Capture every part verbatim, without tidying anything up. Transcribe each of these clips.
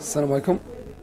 السلام عليكم.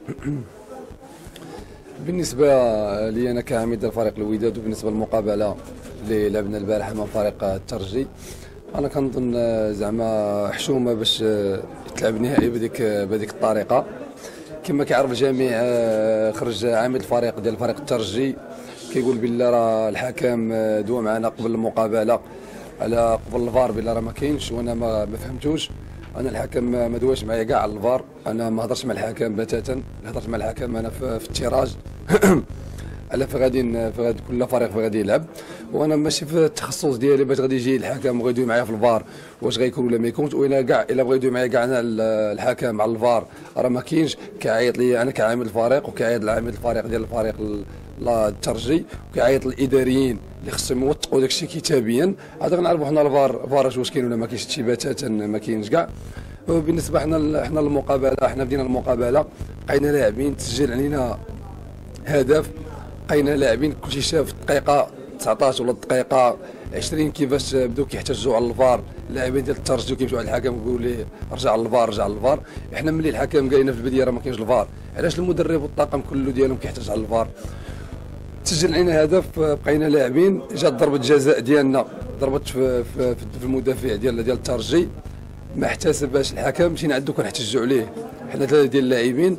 بالنسبه لي انا كعميد ديال فريق الوداد، وبالنسبه للمقابله اللي لعبنا البارح امام فريق الترجي، انا كنظن زعما حشومه باش تلعب نهائي بهذيك بهذيك الطريقه. كما كيعرف الجميع خرج عميد الفريق ديال فريق الترجي كيقول بالله راه الحكم دوا معنا قبل المقابله على قبل الفار بالله راه ما كاينش، وانا ما, ما فهمتوش. انا الحكم ما دواش معايا كاع على الفار، انا ما هضرتش مع الحكم بتاتا، هضرت مع الحكم انا في, في التيراج على فغادي فغادي كل فريق فغادي يلعب، وانا ماشي في التخصص ديالي باش غادي يجي الحكم وغادي يدوي معايا في الفار واش غيكون ولا ما يكونش. وانا كاع الا بغا يدوي معايا كاع انا الحكم على الفار راه ما كاينش، كيعيط لي انا كعامل الفريق وكيعيط لعامل الفريق ديال الفريق الترجي وكيعيط للاداريين اللي خصهم يوثقوا داك الشيء كتابيا. عاد غنعرفوا حنا الفار فار واش كاين ولا ما كاينش، شي بتاتا ما كاينش كاع. بالنسبه حنا حنا المقابله، حنا بدينا المقابله بقينا لاعبين تسجل علينا هدف، بقينا لاعبين كلشي شاف الدقيقه تسعطاش ولا الدقيقه عشرين كيفاش بداو كيحتجوا على الفار. اللاعبين ديال الترجي كيمشيو على الحكم ويقولوا ليه رجع للفار رجع للفار. احنا ملي الحكم قال لنا في البدايه راه ما كاينش الفار، علاش المدرب والطاقم كله ديالهم كيحتاج على الفار؟ تسجل علينا هدف، بقينا لاعبين، جات ضربه جزاء ديالنا ضربت في, في, في المدافع ديال ديال الترجي ما احتسبهاش الحكم، مشينا عندو كنحتجوا عليه حنا ثلاثه ديال اللاعبين.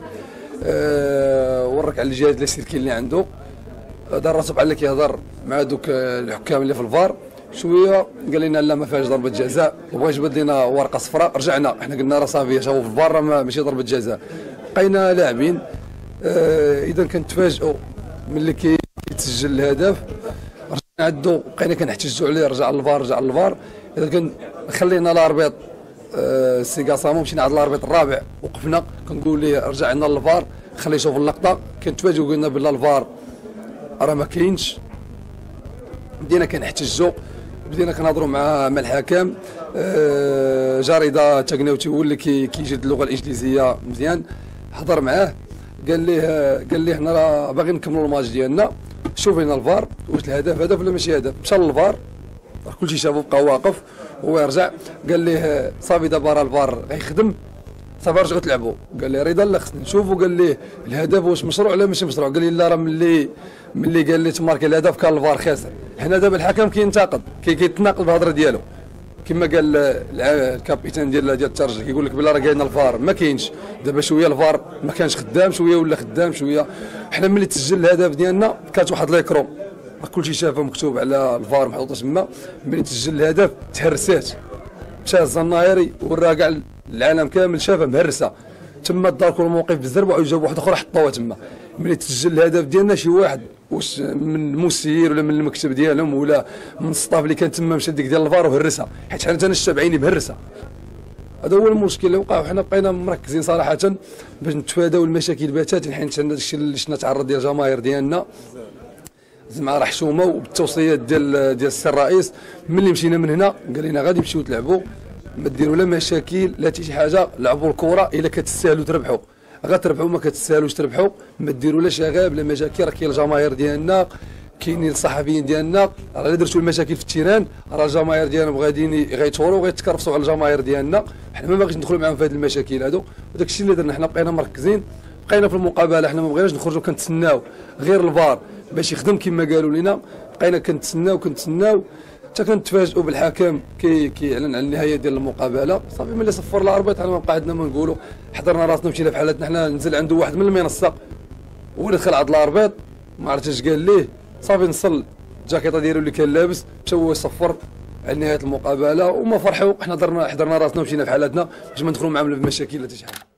أه ورك على الجهاز اللاسلكي اللي عنده، دار راسو بحال كيهضر مع دوك الحكام اللي في الفار شويه، قال لنا لا ما فيهاش ضربه جزاء وبغى يجبد لنا ورقه صفراء. رجعنا حنا قلنا راه صافي شافوا في الفار ماشي ضربه جزاء. بقينا لاعبين. أه اذا كنتفاجئوا ملي كيتسجل الهدف، رجعنا عندو بقينا كنحتجوا عليه رجع للفار رجع للفار. اذا كان خلينا الاربيط السي قاسامو، مشينا عند الاربيط الرابع وقفنا كنقول ليه رجع لنا للفار خليه يشوف اللقطه. كنتفاجئوا قلنا بالله الفار راه ما كاينش. بدينا كنحتجوا، بدينا كنهضروا مع مع الحكم. أه جريده تاكناوتي هو اللي كيجيد اللغه الانجليزيه مزيان، هضر معاه قال ليه قال ليه حنا راه باغيين نكملوا الماتش ديالنا، شوف لنا الفار واش الهدف هدف ولا ماشي هدف. مشى للفار كلشي شافو بقى واقف، هو يرجع قال ليه صافي دابا راه الفار غيخدم صافي رجعوا تلعبوا. قال لي رضا لا خصني نشوفوا، قال ليه الهدف واش مشروع ولا ماشي مشروع. قال لي لا راه ملي ملي قال لي تماركي الهدف كان الفار خاسر. حنا دابا الحكم كينتقد كيتناقض بالهضره ديالو، كما قال الكابيتان ديال ديال الترجي كيقول لك بلا راه قالنا الفار ما كاينش. دابا شويه الفار ما كانش خدام، شويه ولا خدام شويه. حنا ملي تسجل الهدف ديالنا كانت واحد ليكرو كلشي شافه مكتوب على الفار محطوط تما، ملي تسجل الهدف تهرسات، مشى الزنايري وراه كاع العالم كامل شافها مهرسه تما، داركوا الموقف بالزربه وعاود جابوا واحد اخرى حطوها تما. ملي تسجل الهدف ديالنا شي واحد واش من المسير ولا من المكتب ديالهم ولا من الصطاف اللي كان تما مشى ديك ديال الفار وهرسها، حيت حنا انا شفت بعيني مهرسه. هذا هو المشكل اللي وقع، وحنا بقينا مركزين صراحه باش نتفاداو المشاكل بتاتا، حيت حنا داكشي اللي شفنا تعرض ديال الجماهير ديالنا زعما راه حشومه. وبالتوصيات ديال ديال السي الرئيس ملي مشينا من هنا قال لنا غادي تمشيو تلعبوا، ما ديروا لا مشاكل لا حتى شي حاجه، لعبوا الكره الا كتستاهلوا تربحوا غتربحوا، ما كتستاهلوش تربحوا. ما ديروا لا شغاب لا مشاكل، راه كاين الجماهير ديالنا كاينين الصحفيين ديالنا، راه الا درتوا المشاكل في التيران راه الجماهير ديالهم غاديين غيتوروا وغيتكرفصوا على الجماهير ديالنا. حنا ما باغيش ندخلوا معاهم في هذه المشاكل هادو، وداك الشيء اللي درنا حنا بقينا مركزين. بقينا في المقابله حنا ما بغيناش نخرجوا كنتسناو غير الفار باش يخدم كما قالوا لنا، بقينا كنتسناو كنتسناو حتى كنتفاجئوا بالحكم كي كيعلن على النهايه ديال المقابله. صافي ملي صفر الاربيط حنا ما بقى عندنا ما نقولوا، حضرنا راسنا مشينا في حالتنا. حنا نزل عنده واحد من المنصه هو اللي دخل عند الاربيط ما عرفتش اش قال ليه، صافي نصل الجاكيطه ديالو اللي كان لابس مشى هو يصفر على نهايه المقابله وما فرحوا. حنا درنا حضرنا راسنا ومشينا في حالتنا باش ما ندخلوا معاهم في مشاكل ولا حتى شي حاجه.